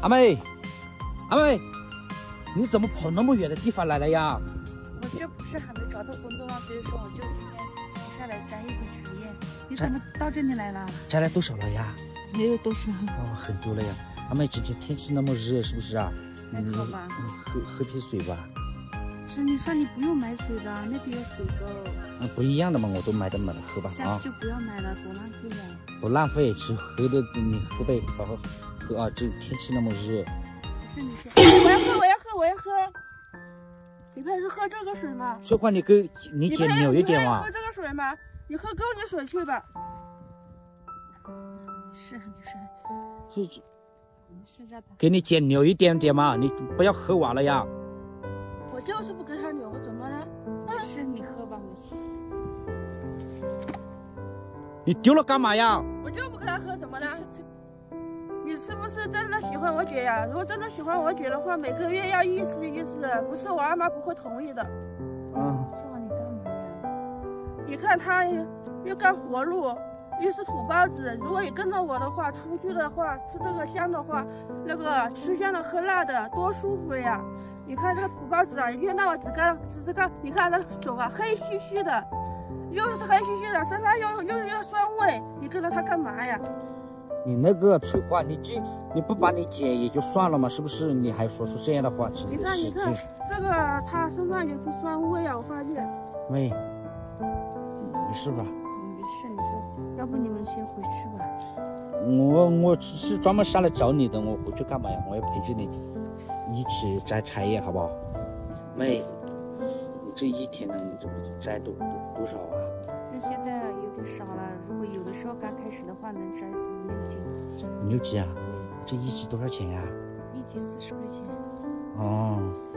阿妹，阿妹，你怎么跑那么远的地方来了呀？ 我这不是还没找到工作吗？所以说我就今天下来摘一点茶叶。你怎么到这里来了？ 摘了多少了呀？ 没有多少。 哦，很多了呀。阿妹，今天天气那么热，是不是啊？ 还好吧？ 喝瓶水吧。 是你说你不用买水的，那边有水沟。 不一样的嘛，我都买的嘛，喝吧啊。 下次就不要买了，多浪费了。 不浪费，吃喝的你喝呗，好好喝啊！这天气那么热。 不是你说，我要喝。你配是喝这个水吗？ 翠花，你减扭一点嘛。 喝这个水吗？你喝够你水去吧。是你说。是这。 给你减扭一点点嘛，你不要喝完了呀。 我就是不给他扭，怎么了？是你喝吧，没事。 你丢了干嘛呀？ 我就不给他喝，怎么了？你是不是真的喜欢我姐呀？如果真的喜欢我姐的话，每个月要意思意思，不是我阿妈不会同意的。说你干嘛呀？你看他又干活路，又是土包子。如果你跟着我的话，出去的话，出这个乡的话，那个吃香的喝辣的，多舒服呀！你看这个土包子啊，一天到晚只干，你看那手啊，黑黢黢的，又是黑黢黢的，身上又酸味，你跟着他干嘛呀？ 你那个翠花，你不把你姐也就算了嘛，是不是？你还说出这样的话，真的是。 你看，这个他身上有股酸味啊，我发现。 妹，没事吧？ 没事，你说，要不你们先回去吧。 我是专门上来找你的，我回去干嘛呀？我要陪着你一起摘茶叶，好不好？妹，你这一天呢，你这不摘多少啊？ 那现在有点少了，如果有的时候刚开始的话，能摘5、6斤。 5、6斤啊？这一斤多少钱呀？ 一斤40块钱。 哦。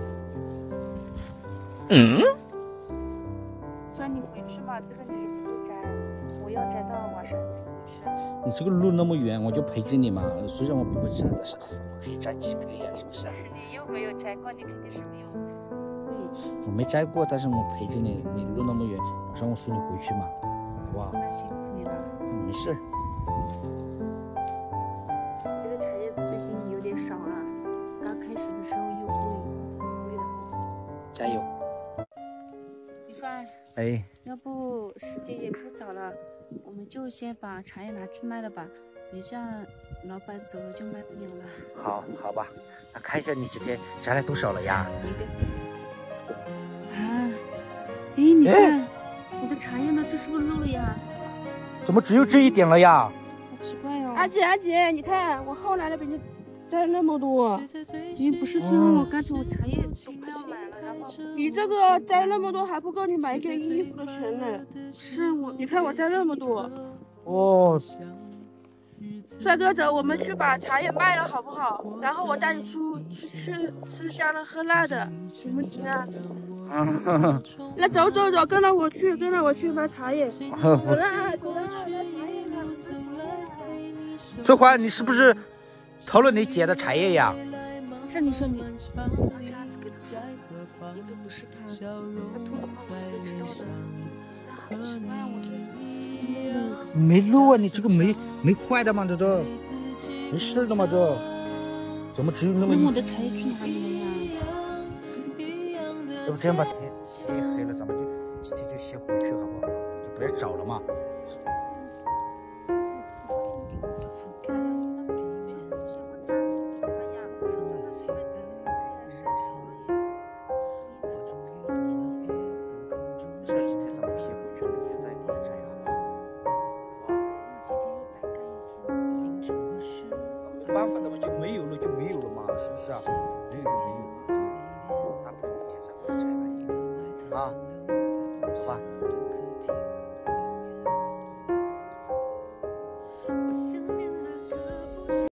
算你回去吧，这个你不摘，我要摘到晚上才回去。 你这个路那么远，我就陪着你嘛。虽然我不会摘，但是我可以摘几个呀，是不是？ 你又没有摘过，你肯定是没有。 我没摘过，但是我陪着你，你路那么远，晚上我送你回去嘛，好不好？ 那辛苦你了。 没事。 这个茶叶子最近有点少了，刚开始的时候又贵的很。 加油。 李帅。 哎。 要不时间也不早了，我们就先把茶叶拿去卖了吧，等下老板走了就卖不了了。 好吧，那看一下你今天摘了多少了呀？ 你看我的茶叶呢？这是不是漏了呀？ 怎么只有这一点了呀？ 好奇怪哦！阿姐，你看我后来的比你摘了那么多。你不是最后我刚才我茶叶都快要买了，然后你这个摘了那么多还不够你买一件衣服的钱呢。是我，你看我摘那么多。 哦。 帅哥，走，我们去把茶叶卖了好不好？然后我带你去吃香的喝辣的，行不行啊？那走，跟着我去买茶叶。走啦，买茶叶了。 翠花，你是不是偷了你姐的茶叶呀？ 是你说你这样子给他说，应该不是他偷的话我应该知道的。但好奇怪啊，我这没漏啊，你这个没坏的吗？这没事的吗？这怎么只有那么我的茶叶去哪里了呀？ 要不这样吧，天黑了，咱们就今天就先回去好不好？就不要找了嘛。办法的嘛，就没有了嘛，是不是啊？没有就没有嘛，大不了明天再回来摘吧，啊，走吧。